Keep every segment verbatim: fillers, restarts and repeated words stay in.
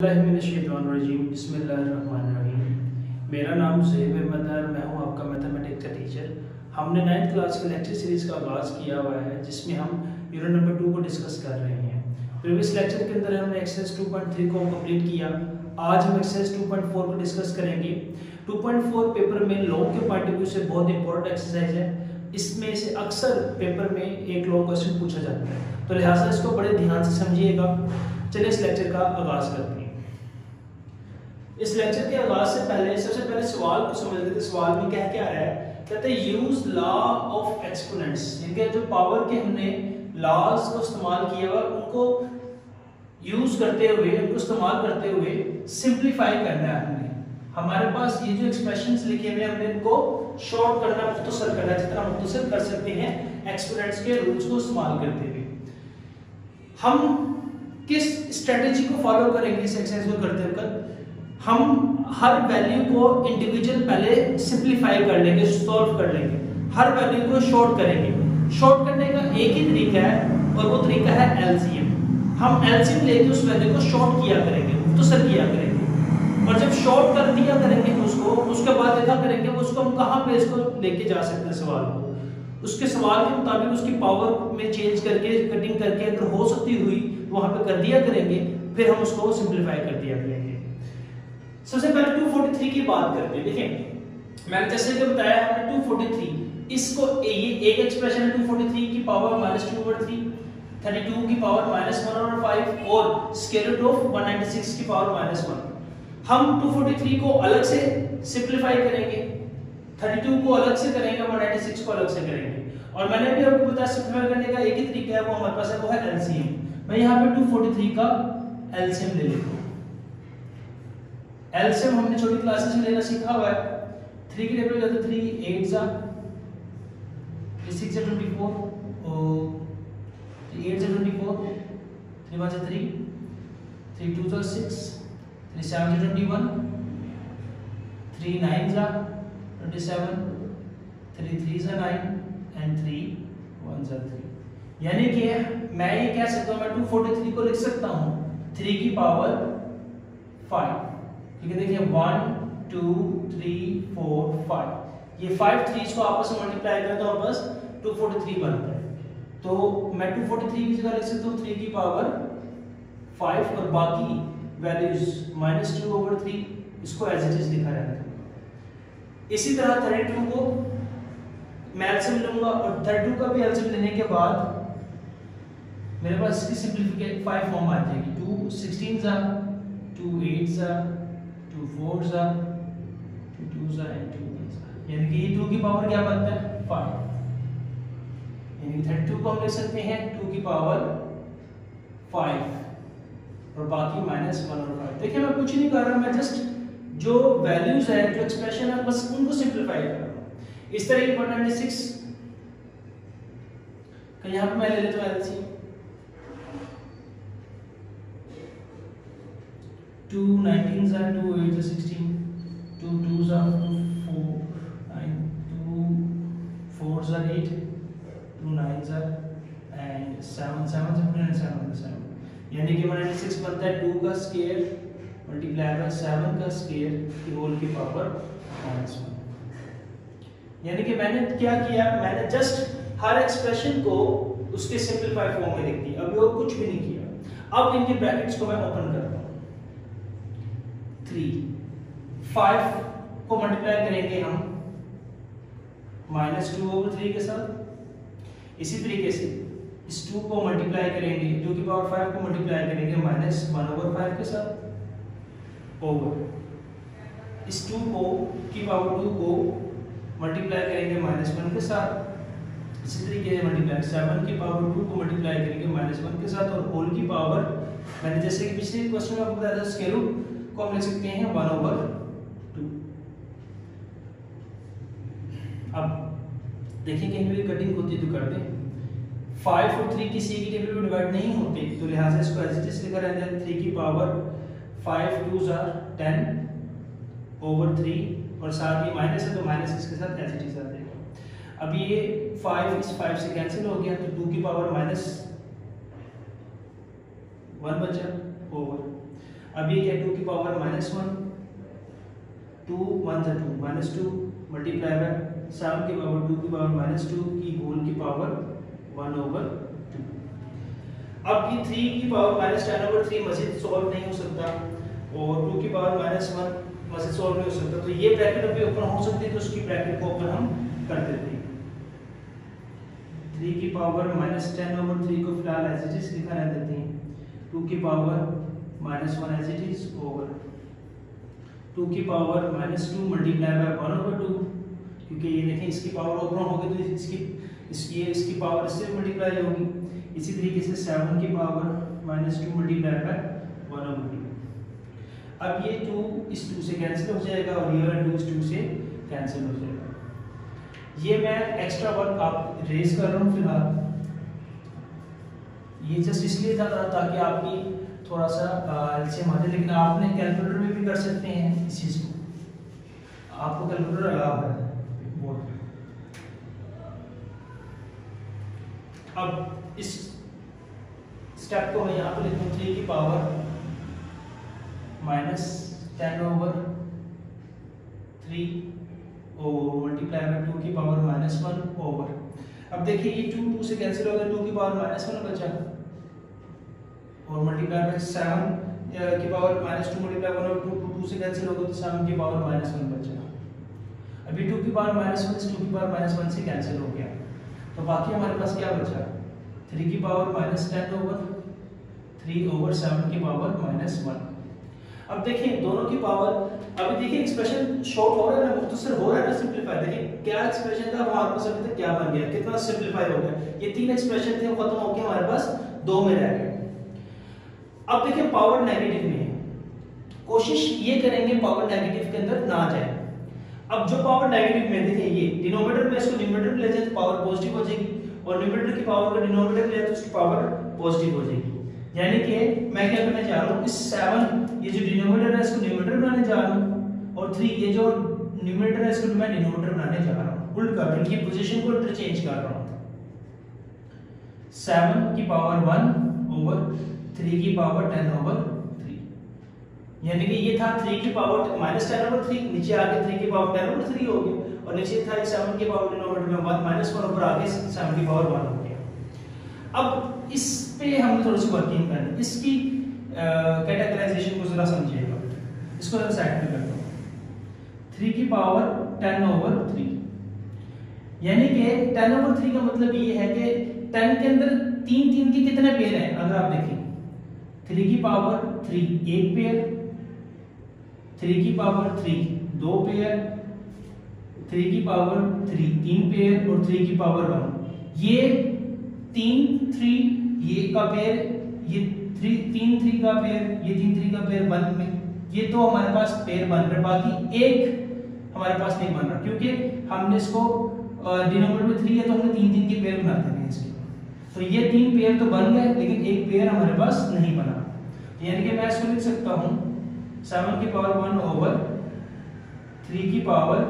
बिस्मिल्लाहिर्रहमानिर्रहीम। मेरा नाम ज़ैब अहमद है, मैं हूँ आपका मैथमेटिक्स का टीचर। हमने नाइन्थ क्लास के लेक्चर सीरीज़ का आगाज़ किया हुआ है, जिसमें हम यूनिट नंबर टू को डिस्कस कर रहे हैं। प्रीवियस लेक्चर के अंदर हमने एक्सरसाइज टू पॉइंट थ्री को कंप्लीट किया। आज हम एक्सरसाइज टू पॉइंट फोर को डिस्कस करेंगे। टू पॉइंट फोर पेपर में लॉग के पॉइंट ऑफ व्यू से बहुत इंपॉर्टेंट एक्सरसाइज है। इसमें से अक्सर पेपर में एक लॉग क्वेश्चन पूछा जाता है, तो लिहाजा इसको बड़े ध्यान से समझिएगा। चलिए इस लेक्चर का आगाज़ करते हैं। इस लेक्चर के आगाज से पहले सबसे पहले सवाल को समझ लेते हैं। सवाल में क्या क्या है, कहते हैं यूज लॉ ऑफ एक्सपोनेंट्स। यानी जो पावर के हमने लॉज को इस्तेमाल किया हुआ उनको यूज करते हुए उनको इस्तेमाल करते हुए सिंपलीफाई करना है। हमने हमारे पास ये जो एक्सप्रेशंस लिखे हुए हमने इनको शॉर्ट करना, मुख्तसर करना, जितना मुख्तसर कर सकते हैं एक्सपोनेंट्स के रूल्स को इस्तेमाल करते हुए। हम किस स्ट्रेटेजी को फॉलो करेंगे इस एक्सरसाइज को करते वक्त? हम हर वैल्यू को इंडिविजुअल पहले सिंपलीफाई कर लेंगे, सॉल्व कर लेंगे, हर वैल्यू को शॉर्ट करेंगे। शॉर्ट करने का एक ही तरीका है और वो तरीका है एलसीएम। हम एलसीएम लेके उस वैल्यू को शॉर्ट किया करेंगे, मुख्तसर किया करेंगे, और जब शॉर्ट कर दिया करेंगे उसको, उसके बाद देखा करेंगे उसको हम कहाँ पे इसको लेके जा सकते हैं सवाल को। उसके सवाल के मुताबिक उसकी पावर में चेंज करके, कटिंग करके, अगर हो सकती हुई वहां पे कर दिया करेंगे, फिर हम उसको सिंपलीफाई कर दिया करेंगे। सबसे पहले टू फोर्टी थ्री की बात करते हैं। देखिए मैंने जैसे कि बताया हमने टू फोर्टी थ्री, इसको ये एक एक्सप्रेशन है टू फोर्टी थ्री की power minus two over three, thirty two की power minus one over five और square root of one ninety six की पावर माइनस वन। हम टू फोर्टी थ्री को अलग से सिंपलीफाई करेंगे, थर्टी टू को अलग से करेंगे, वन नाइंटी सिक्स को अलग से करेंगे। और मैंने भी आपको बताया सिंपलीफाई करने का एक ही तरीका है, वो हमारे पास है, वो है एलसीएम। मैं यहाँ पे टू फोर्टी थ्री का एलसीएम ले लेता हूँ। एलसीएम हमने छोटी क्लासेस में लेना सीखा हुआ है। थ्री की टेबल जाते थ्री एट जा सिक्स जा ट्वेंटी फोर और थ्री एट जा ट्वेंटी फोर, थ्री वन जा थ्री, थ्री टू जा सिक्स, थ्री सेवन जा ट्वेंटी वन, थ्री नाइन जा ट्वेंटी सेवन, थ्री थ्री जा नाइन एंड थ्री वन जा थ्री। यानी कि मैं ये कह सकता हूँ, मैं टू फोर्टी थ्री को लिख सकता हूँ थ्री की पावर फाइव। ठीक है, देखिए one two three four five, ये फाइव थ्रीज को आपस में मल्टीप्लाई करें तो बस टू फोर्टी थ्री बनता है। तो मैं टू फोर्टी थ्री की जगह लिख सकता हूँ थ्री की पावर फाइव और बाकी values minus two over three, इसको एज इट इज लिखा रहता है। इसी तरह थर्टी टू को मैं एलसीएम लूंगा और थर्टी टू का भी एलसीएम लेने के बाद मेरे पास इसकी सिंपलीफिकेशन फाइव फॉर्म आ जाएगी। टू सिक्सटीन जा, टू एट जा, टू फोर जा, टू टू जा एंड टू वन जा। यानी कि ये टू की पावर क्या बनता है? फाइव। यानी थर्टी टू को हम लिख सकते हैं टू की पावर फाइव और बाकी माइनस वन और फाइव। देखिए मैं कुछ नहीं कर रहा, मैं जस्ट जो वैल्यूज है, जो एक्सप्रेशन है, बस उनको सिंपलीफाई कर रहा हूं। इस तरह वन नाइंटी सिक्स का यहां पे मैं ले लेता हूं एलसीएम। टू नाइनटीन जा, टू एट जा सिक्सटीन, टू टू जा फोर नाइन, टू फोर जा एट, टू नाइन जा एंड सेवन, सेवन जा फिर सेवन का सेवन। यानी कि वन नाइंटी सिक्स बनता है टू का स्क्वायर मल्टीप्लाई बाय सेवन का स्क्वायर की होल की पावर माइनस वन। यानी कि मैंने क्या किया, मैंने जस्ट हर एक्सप्रेशन को उसके सिंपलीफाई फॉर्म में लिख दिया, अभी और कुछ भी नहीं किया। अब इनके ब्रैकेट्स को मैं ओपन करता हूं। थ्री फाइव को मल्टीप्लाई करेंगे हम माइनस टू ओवर थ्री के साथ। इसी तरीके से इस टू को मल्टीप्लाई करेंगे, टू की पावर फाइव को मल्टीप्लाई करेंगे माइनस वन ओवर फाइव के साथ, ओवर इस टू को की पावर टू को मल्टीप्लाई करेंगे माइनस वन के साथ। इसी तरीके से मल्टीप्लाई सेवन की पावर टू को मल्टीप्लाई करेंगे माइनस वन के साथ और होल की पावर, मैंने जैसे कि पिछले क्वेश्चन में आपको बताया था, स्क्वायर रूट को हम लिख सकते हैं वन ओवर टू। अब देखिए कहीं भी कटिंग होती तो कर दें। फाइव और थ्री किसी की टेबल में डिवाइड नहीं होते, तो लिहाजा इसको एज इट इज लिखा रहता है थ्री की पावर फाइव टू जा टेन ओवर थ्री और साथ ही माइनस है तो माइनस इसके साथ एज इट इज आ जाएगा। अब ये फाइव इस फाइव से कैंसिल हो गया तो टू की पावर माइनस वन बचा ओवर। अब ये क्या टू की power minus one, two one से two minus two multiply by seven की पावर टू की पावर माइनस टू की होल की पावर वन ओवर टू। अब ये थ्री की power minus ten over three मजीद सॉल्व नहीं हो सकता और टू की पावर माइनस वन मजीद सॉल्व नहीं हो सकता, तो ये ब्रैकेट अभी ओपन हो सकती है, तो उसकी ब्रैकेट को ओपन हम कर देते हैं। थ्री की power minus ten over three को फिलहाल एज इट इज लिखा रह देते हैं, टू की power minus one as it is over two की power minus two multiply by one over two, क्योंकि ये देखें इसकी पावर ओपन होगी तो इसकी इसकी इसकी पावर इससे मल्टीप्लाई होगी। इसी तरीके से सेवन की power minus two multiply by one over two. अब ये टू इस टू से कैंसिल हो जाएगा और ये वाला टू इस टू से कैंसिल हो जाएगा। ये मैं एक्स्ट्रा वर्क आप रेज कर रहा हूँ फिलहाल, ये जस्ट इसलिए था ताकि आपकी थोड़ा सा एलसीएम आ जाए, लेकिन आपने कैलकुलेटर में भी कर सकते हैं इस चीज़ को, आपको कैलकुलेटर अलाउ है बोर्ड पे। अब इस स्टेप को मैं यहाँ पे लिखूँ, थ्री की power minus ten over three और मल्टीप्लाई बाय टू की पावर माइनस वन ओवर। अब देखिए ये टू टू से कैंसिल हो गया, टू की पावर माइनस वन बचा और मल्टीप्लाई बाय सेवन की power minus two multiply one और टू टू टू से कैंसिल हो गया तो सेवन की पावर माइनस वन बचा। अभी टू की पावर माइनस वन से टू की पावर माइनस वन से कैंसिल हो गया, तो बाकी हमारे पास क्या बचा, थ्री की power minus ten over three over seven की पावर माइनस वन। अब देखिए दोनों की पावर, अभी देखिए एक्सप्रेशन शॉर्ट हो रहा है ना, मुख्तसर हो रहा है ना, सिंपलीफाई। देखिए क्या एक्सप्रेशन था हमारे पास अभी तक क्या बन गया, कितना सिंपलीफाई हो गया। ये तीन एक्सप्रेशन थे वो खत्म हो गए, हमारे पास दो में रह गए। अब देखिए पावर नेगेटिव में है, कोशिश ये करेंगे पावर नेगेटिव के अंदर ना जाए। अब जो पावर नेगेटिव में देखिए ये डिनोमिनेटर में इसको न्यूमरेटर में ले जाए तो पावर पॉजिटिव हो जाएगी और न्यूमरेटर की पावर को डिनोमिनेटर में ले जाए तो उसकी पावर पॉजिटिव हो जाएगी। यानी कि मैं क्या करने जा रहा हूँ, इस सेवन ये जो डिनोमिनेटर है इसको न्यूमरेटर बनाने जा रहा हूँ और थ्री ये जो न्यूमरेटर है इसको मैं डिनोमिनेटर बनाने जा रहा हूँ, उल्ट कर इनकी पोजीशन को इंटरचेंज कर रहा हूँ। सेवन की पावर वन ओवर थ्री की पावर टेन ओवर थ्री, यानी कि ये था थ्री की power minus ten over three, नीचे आके थ्री की पावर टेन ओवर थ्री हो गया और नीचे था सेवन की पावर डिनोमिनेटर में वन माइनस वन ओवर आके सेवन की पावर वन हो गया। अब इस पे हम थोड़ी सी वर्किंग करें, इसकी कैटेगराइजेशन को जरा समझिएगा, इसको जरा साइड में करता हूँ। थ्री की पावर टेन ओवर थ्री, यानी कि टेन ओवर थ्री का मतलब ये है कि टेन के अंदर तीन तीन के कितने पेयर हैं, अगर आप देखें थ्री की पावर थ्री एक पेयर, थ्री की पावर थ्री दो पेयर, थ्री की पावर थ्री तीन पेयर और थ्री की पावर वन, ये तीन थ्री ये का पेयर, ये थ्री तीन थ्री का पेयर, ये तीन थ्री का पेयर बन में, ये तो हमारे पास पेयर बन रहा, बाकी एक हमारे पास नहीं बन रहा क्योंकि हमने इसको डिनोमिनेटर में थ्री है तो हमने तीन तीन के पेयर बना देंगे इसके, तो ये तीन पेयर तो बन गए लेकिन एक पेयर हमारे पास नहीं बना। यानी कि मैं इसको लिख सकता हूँ सेवन की पावर वन ओवर थ्री की पावर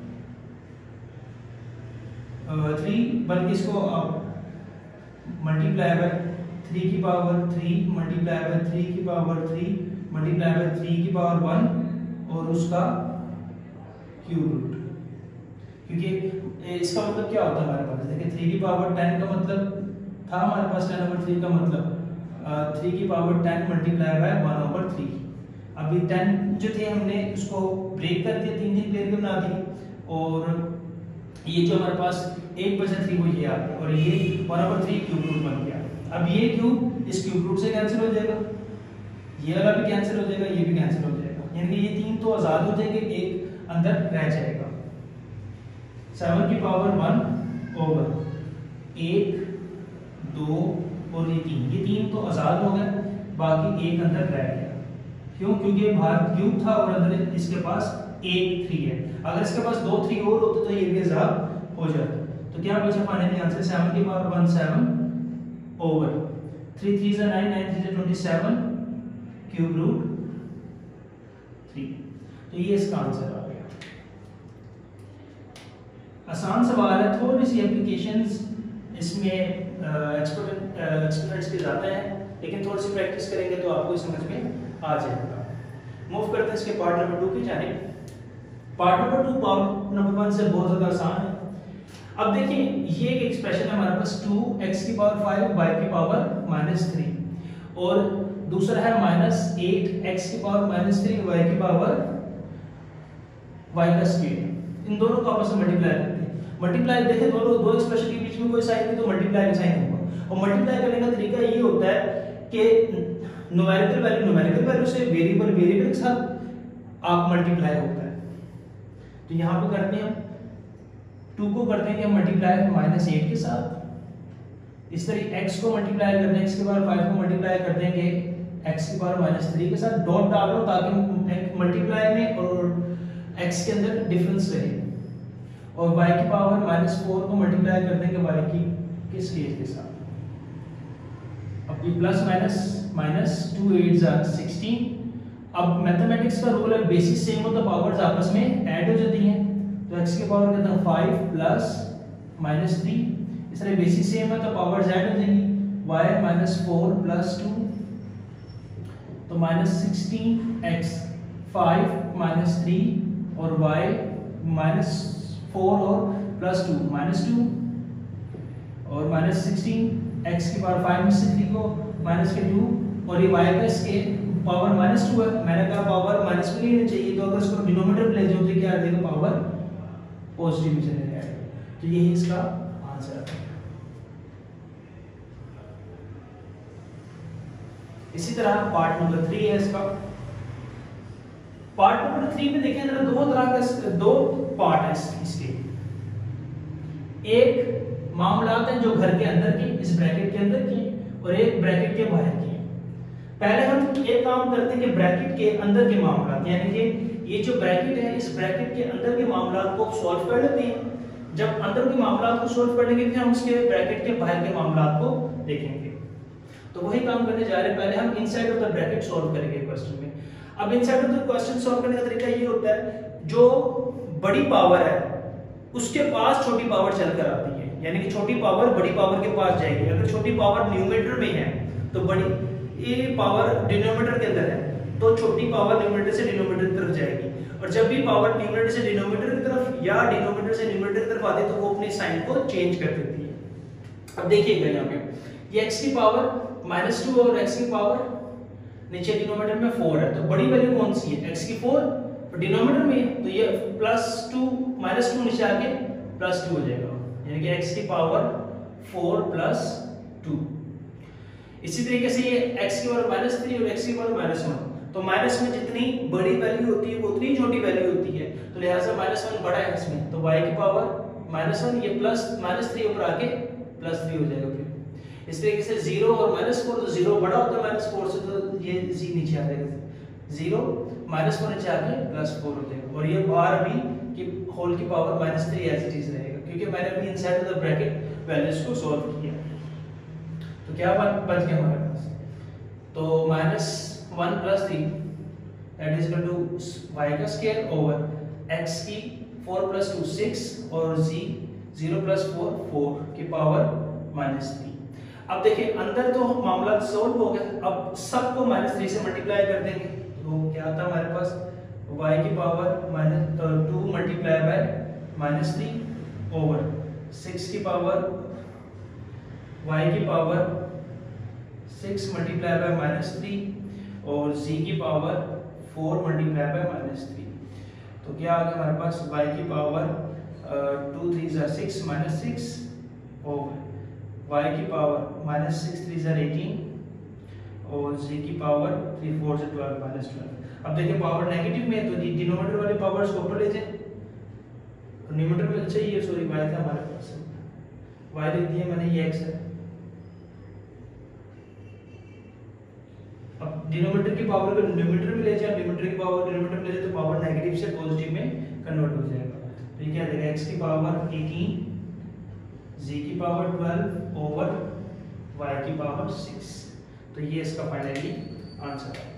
थ्री, बल्कि इसको आप मल्टीप्लाई बाय थ्री की power three multiply by three की power three multiply by three की पावर वन और उसका क्यूब रूट, क्योंकि इसका मतलब क्या होता है हमारे पास, देखिए थ्री की पावर टेन का मतलब था हमारे पास टेन ओवर थ्री का मतलब थ्री की power ten multiply by one over three. अभी टेन जो थे हमने उसको ब्रेक कर दिया, तीन तीन पेयर के बना दिए और ये जो हमारे पास एक बचा थ्री वो ये आ गया और ये one over three cube root बन गया। अब ये क्यूब इस क्यूब रूट से कैंसिल हो जाएगा, ये वाला भी कैंसिल हो जाएगा, ये भी कैंसिल हो जाएगा, यानी कि ये तीन तो आजाद हो जाएंगे, एक अंदर रह जाएगा। सेवन की पावर वन ओवर एक दो और ये तीन, ये तीन तो आजाद हो गए, बाकी एक अंदर रह गया। क्यों? क्योंकि बाहर क्यूब था और अंदर इसके पास एक थ्री है, अगर इसके पास दो थ्री और होते तो ये भी आजाद हो जाता। तो क्या बचा फाइनली आंसर, सेवन की power one seven over three three से नाइन नाइन थ्री से twenty seven cube root three. तो ये इसका आंसर आ गया। आसान सवाल है, थोड़ी सी एप्लीकेशंस इसमें एक्सपर्ट एक्सपर्ट्स के ज़्यादा हैं, लेकिन थोड़ी सी प्रैक्टिस करेंगे तो आपको समझ में आ जाएगा। मूव करते हैं इसके पार्ट नंबर टू की जानिब। Part number two part number one से बहुत ज्यादा आसान है। अब देखिए ये एक एक्सप्रेशन है हमारे पास टू एक्स की पावर फाइव वाई की पावर माइनस थ्री, और दूसरा है माइनस एट एक्स की पावर माइनस थ्री वाई की पावर वाई का स्क्वायर। इन दोनों को आपस में मल्टीप्लाई करते हैं। मल्टीप्लाई देखें दोनों दो एक्सप्रेशन के बीच में कोई साइन नहीं तो मल्टीप्लाई का साइन होगा, और मल्टीप्लाई करने का तरीका ये होता है कि न्यूमेरिकल वैल्यू न्यूमेरिकल वैल्यू से वेरिएबल वेरिएबल के साथ आप मल्टीप्लाई होता है। तो यहाँ पे करते हैं हम टू को करते हैं कि हम मल्टीप्लाई माइनस एट के साथ, इस तरह x को मल्टीप्लाई करते हैं x की पावर फाइव को मल्टीप्लाई करते हैं कि x की पावर माइनस थ्री के साथ डॉट डाल लो ताकि मल्टीप्लाई में और x के अंदर डिफरेंस रहे, और y की पावर माइनस फोर को मल्टीप्लाई करते हैं कि y की के स्केल के साथ। अब ये plus minus minus two eight जार सिक्सटीन। अब मैथमेटिक्स का रूल है बेसिस सेम हो तो पावर्स आपस में ऐड हो जाती हैं, तो x की पावर कहते हैं फाइव प्लस माइनस थ्री, इस तरह बेसिस सेम है तो पावर्स ऐड हो जाएंगी, y minus four plus two तो minus sixteen x five minus three और y माइनस फोर और प्लस टू माइनस टू और माइनस सिक्सटीन एक्स की पावर फाइव में से थ्री को माइनस के टू, और ये y का इसके पावर माइनस टू है। मैंने कहा पावर माइनस में नहीं होनी चाहिए, तो अगर इसको डिनोमिनेटर में ले जाओ तो क्या आ जाएगा, पावर पॉजिटिव में चले जाएगा। तो यही इसका आंसर है। इसी तरह पार्ट नंबर थ्री है इसका। पार्ट नंबर थ्री में देखें जरा दो तरह का दो पार्ट है इसके। एक मामलात हैं जो घर के अंदर की इस ब्रैकेट के अंदर की, और एक ब्रैकेट के बाहर की। पहले हम एक काम करते हैं कि ब्रैकेट के अंदर के मामलात, यानी कि ये जो ब्रैकेट है इस ब्रैकेट के अंदर के मामलात को सॉल्व कर लेते हैं। जब अंदर के मामलात को सॉल्व कर लेंगे फिर हम उसके ब्रैकेट के बाहर के मामलात को देखेंगे। तो वही काम करने जा रहे हैं। पहले हम inside of the bracket solve करेंगे क्वेश्चन में। अब inside of the question solve करने का तरीका ये होता है, जो बड़ी पावर है उसके पास छोटी पावर चलकर आती है, यानी कि छोटी पावर बड़ी पावर के पास जाएगी। अगर छोटी पावर न्यूमरेटर में है तो बड़ी ये पावर डिनोमिनेटर के अंदर है तो छोटी पावर न्यूमरेटर से डिनोमिनेटर की तरफ जाएगी, और जब भी पावर न्यूमरेटर से डिनोमिनेटर की तरफ या डिनोमिनेटर से न्यूमरेटर की तरफ आती है तो वो अपने साइन को चेंज कर देती है। अब देखिएगा यहाँ पे ये x की पावर माइनस टू और x की पावर नीचे डिनोमिनेटर में फोर है, तो बड़ी वैल्यू कौन सी है, x की फोर, और डिनोमिनेटर में है तो ये प्लस टू माइनस टू नीचे आके प्लस टू हो जाएगा, यानी कि x की पावर फोर प्लस टू। इसी तरीके से ये x की पावर माइनस थ्री और x की पावर माइनस वन, तो माइनस में जितनी बड़ी वैल्यू होती है वो उतनी छोटी वैल्यू होती है, तो लिहाजा माइनस वन बड़ा है इसमें, तो y की पावर माइनस वन, ये प्लस माइनस थ्री ऊपर आके प्लस थ्री हो जाएगा। फिर इस तरीके से जीरो और माइनस फोर, तो जीरो बड़ा होता है माइनस फोर से, तो ये जी नीचे आ जाएगा, जीरो माइनस फोर नीचे आके प्लस फोर हो जाएगा, और ये बार भी कि होल की पावर माइनस थ्री ऐसी चीज रहेगा, क्योंकि मैंने अभी inside of the bracket values को सॉल्व किया। तो क्या बच गया हमारे पास, तो minus one plus three that is equal to y का स्क्वायर ओवर एक्स की फोर प्लस टू सिक्स और जी जीरो प्लस फोर फोर की पावर माइनस थ्री। अब देखिए अंदर तो मामला सॉल्व हो गया, अब सबको माइनस थ्री से मल्टीप्लाई कर देंगे, तो क्या आता है हमारे पास y की power minus two multiply by minus three over six की पावर y की power six multiply by minus three और z की power four multiply by minus three. तो क्या आ गया हमारे पास y की पावर टू थ्री ज़ा six minus six over y की पावर माइनस सिक्स थ्री ज़ा एटीन और z की पावर थ्री फोर ज़ा ट्वेल्व माइनस ट्वेल्व। अब देखिए पावर नेगेटिव में तो डिनोमिनेटर वाली पावर्स को ऊपर ले जाए, न्यूमरेटर में अच्छा ये सॉरी y था हमारे पास, y लिख दिया मैंने, ये x है। अब डिनोमिनेटर की पावर को न्यूमरेटर में ले जाए, न्यूमरेटर की पावर डिनोमिनेटर में ले जाए तो पावर नेगेटिव से पॉजिटिव में कन्वर्ट हो जाएगा। तो ये क्या देगा x की पावर एटीन, z की पावर ट्वेल्व ओवर y की पावर सिक्स। तो ये इसका फाइनली आंसर है।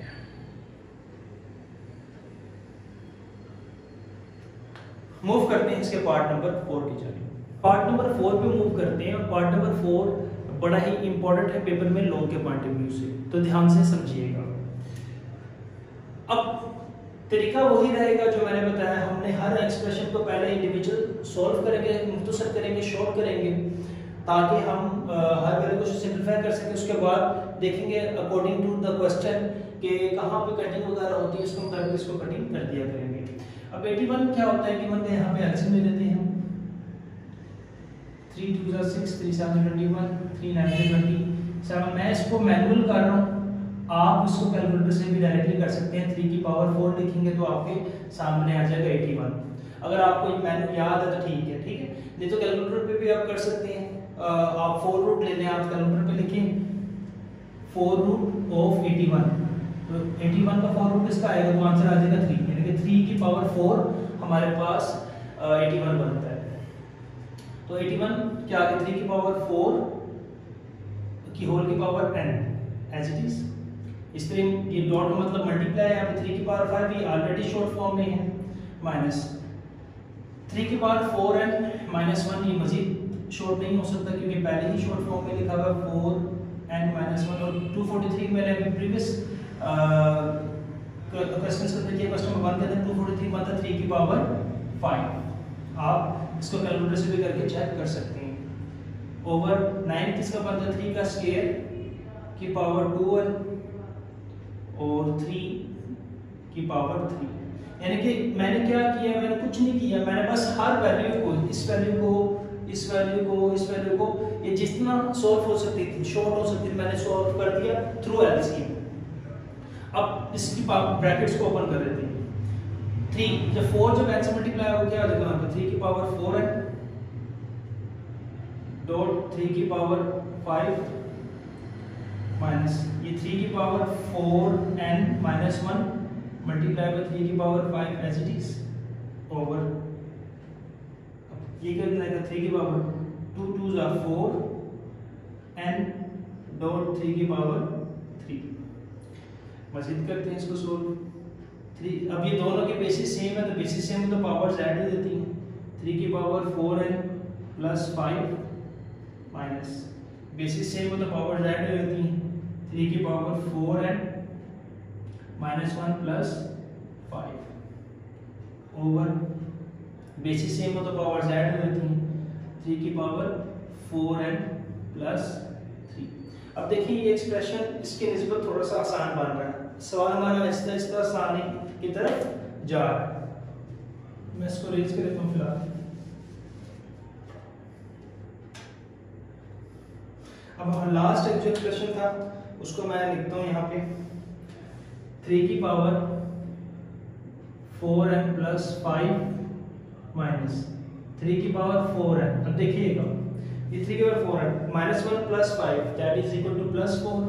मूव करते हैं इसके पार्ट नंबर फोर की जानिब। पार्ट नंबर फोर पे मूव करते हैं, और पार्ट नंबर फोर बड़ा ही इंपॉर्टेंट है पेपर में लॉ के पॉइंट ऑफ व्यू से, तो ध्यान से समझिएगा। अब तरीका वही रहेगा जो मैंने बताया। हमने हर एक्सप्रेशन को पहले इंडिविजुअल सॉल्व करेंगे, मुख्तसर करेंगे, शॉर्ट करेंगे, ताकि हम आ, हर वैल्यू को सिंपलीफाई कर सकें। उसके बाद देखेंगे अकॉर्डिंग टू द क्वेश्चन कि कहाँ पे कटिंग वगैरह होती है, उसके मुताबिक इसको कटिंग कर दिया करेंगे। अब इक्यासी क्या होता है, इक्यासी का यहाँ पे एलसीएम ले लेते हैं। थ्री टू ज़ा six, three seven twenty one, three nine twenty seven. मैं इसको मैनुअल कर रहा हूँ, आप इसको कैलकुलेटर से भी डायरेक्टली कर सकते हैं। थ्री की पावर फोर लिखेंगे तो आपके सामने आ जाएगा इक्यासी। अगर आपको मैनुअल याद है तो ठीक है, ठीक है, नहीं तो कैलकुलेटर पे भी आप कर सकते हैं। आ, आप फोर रूट ले लें, आप कैलकुलेटर पे लिखें फोर रूट ऑफ इक्यासी, तो इक्यासी का फोर रूट किसका आएगा, तो आंसर आ जाएगा थ्री, यानी कि थ्री की पावर फोर हमारे पास इक्यासी बनता है। तो इक्यासी क्या आ गया, थ्री की पावर फोर की होल की power n as it is. इस तरह ये डॉट का मतलब मल्टीप्लाई है, यहाँ पे थ्री की पावर फाइव ये ऑलरेडी शॉर्ट फॉर्म में है, माइनस थ्री की power four n minus one, ये मजीद शॉर्ट नहीं हो सकता क्योंकि पहले ही शॉर्ट फॉर्म में लिखा हुआ है फोर एन माइनस वन। और टू फोर्टी थ्री मैंने अभी प्रीवियस क्वेश्चन से देखिए, क्वेश्चन नंबर वन के अंदर टू फोर्टी थ्री बनता है थ्री की पावर फाइव। आप इसको कैलकुलेटर से भी करके चेक कर सकते हैं। ओवर नाइन किसका बनता है, थ्री का स्क्वायर की पावर टू एन और थ्री की पावर थ्री। यानी कि मैंने क्या किया, मैंने कुछ नहीं किया, मैंने बस हर वैल्यू को, इस वैल्यू को, इस वैल्यू को, इस वैल्यू को, ये जितना सॉल्व हो सकती थी, शॉर्ट हो सकती थी, मैंने सॉल्व कर दिया थ्रू एलसीएम। अब इसकी ब्रैकेट्स को ओपन कर देते हैं। थ्री जब फोर जब एन से मल्टीप्लाई हो, क्या हो जाएगा, तो थ्री की power four n dot three की पावर फाइव माइनस ये थ्री की power four n minus one multiply by three की power five as it is over ये कर देगा थ्री की पावर टू टू ज़ा फोर एन डॉट थ्री की पावर थ्री। मजीद करते हैं इसको सोल्व। थ्री अब ये दोनों के बेसिस सेम है तो बेसिस सेम है तो पावर्स ऐड ही देती हैं। थ्री की power four n plus five minus bases same है तो पावर्स ऐड हो जाती हैं। थ्री की power four n minus one plus five over bases same हो तो पावर्स ऐड हो जाती हैं। थ्री की power four n plus three. अब देखिए ये एक्सप्रेशन इसके निस्बत थोड़ा सा आसान बन रहा है। सवाल हमारा इस तरह इस तरह आसानी की तरफ जा रहा है। मैं इसको रेज कर देता हूँ फिलहाल। अब हमारा लास्ट जो एक्सप्रेशन था उसको मैं लिखता हूँ यहाँ पे थ्री की power four n plus five minus three की पावर फोर एन। अब देखिएगा ये थ्री की power four n minus one plus five that is equal to plus four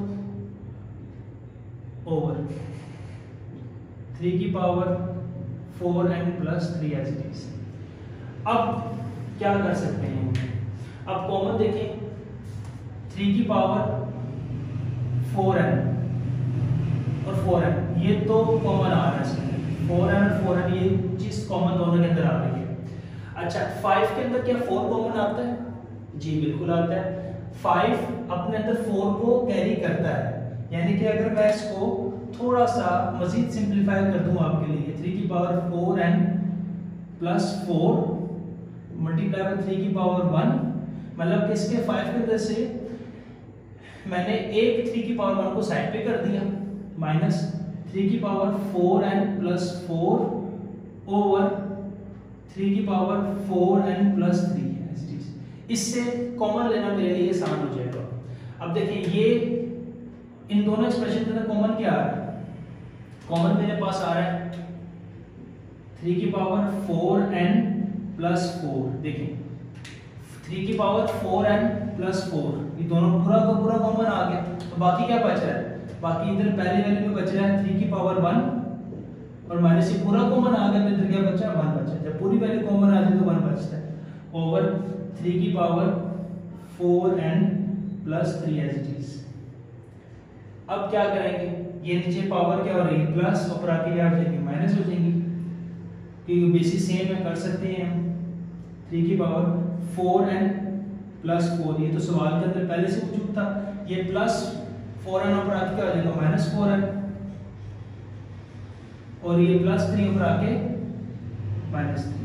over three की power four n plus three as it is. अब क्या कर सकते हैं, अब कॉमन देखें थ्री की पावर फोर एन और फोर एन ये तो कॉमन आ रहा है इसमें, फोर एन और फोर एन ये चीज कॉमन दोनों के अंदर आ रही है। अच्छा फाइव के अंदर क्या फोर कॉमन आता है? जी बिल्कुल आता है। फाइव अपने अंदर फोर को कैरी करता है, यानी कि अगर मैं इसको थोड़ा सा मजीद सिंप्लीफाई कर दूं आपके लिए, थ्री की power four n plus four multiply by three की पावर वन, मतलब कि इसके फाइव के अंदर से मैंने एक थ्री की पावर वन को साइड पे कर दिया माइनस थ्री की power four n plus four over three की power four n plus three. इससे कॉमन लेना मेरे लिए आसान हो जाएगा। अब देखिए ये इन दोनों एक्सप्रेशन के अंदर कॉमन क्या आ रहा है, कॉमन मेरे पास आ रहा है थ्री की power four n plus four. देखिए थ्री की power four n plus four ये दोनों पूरा का पूरा कॉमन आ गया, तो बाकी क्या बच रहा है, बाकी इधर पहले वैल्यू में बच रहा है थ्री की पावर वन और माइनस ये पूरा कॉमन आ गया तो इधर क्या बचा, वन बचा। जब पूरी वैल्यू कॉमन आ जाए तो वन बचता है ओवर थ्री की power four n plus three as it is. अब क्या करेंगे, ये नीचे पावर क्या हो रही है प्लस ऊपर आके क्या हो जाएगी माइनस हो जाएगी, क्योंकि बेसिस सेम है कर सकते हैं हम। थ्री की power four n plus four ये तो सवाल के अंदर पहले से मौजूद था, ये प्लस फोर एन ऊपर आके क्या हो जाएगा माइनस फोर एन और ये प्लस थ्री ऊपर आके माइनस थ्री।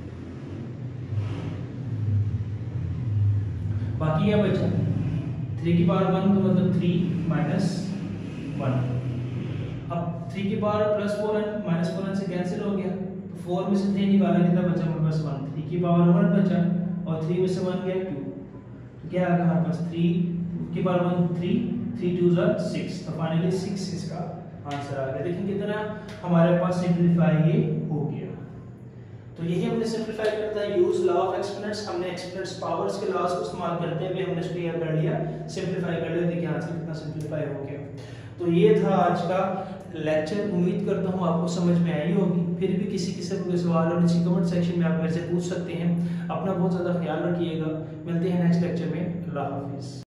बाकी क्या बचा, थ्री की पावर वन तो मतलब थ्री माइनस वन। अब थ्री की पावर प्लस फोर है, माइनस फोर से कैंसिल हो गया, तो फोर में से थ्री निकाला, कितना बचा हमारे पास वन। थ्री की पावर वन बचा और थ्री में से वन गया टू, तो क्या आ गया हमारे पास थ्री की power one three, three two ज़ा सिक्स, तो फाइनली सिक्स इसका आंसर आ गया। देखिए कितना हमारे पास सिंप्लीफाई ये हो गया। तो यही हमने सिंप्लीफाई करता है यूज लॉ ऑफ एक्सपोनेंट्स। हमने एक्सपोनेंट्स पावर्स के लॉज को इस्तेमाल करते हुए हमने इसको क्लियर कर लिया, सिंप्लीफाई कर लिया। देखिए आंसर कितना सिंप्लीफाई हो गया। तो ये था आज का लेक्चर। उम्मीद करता हूँ आपको समझ में आई होगी। फिर भी किसी किस्म के सवाल हो नीचे कमेंट सेक्शन में आप मेरे से पूछ सकते हैं। अपना बहुत ज़्यादा ख्याल रखिएगा। मिलते हैं नेक्स्ट लेक्चर में। अल्लाह हाफिज़।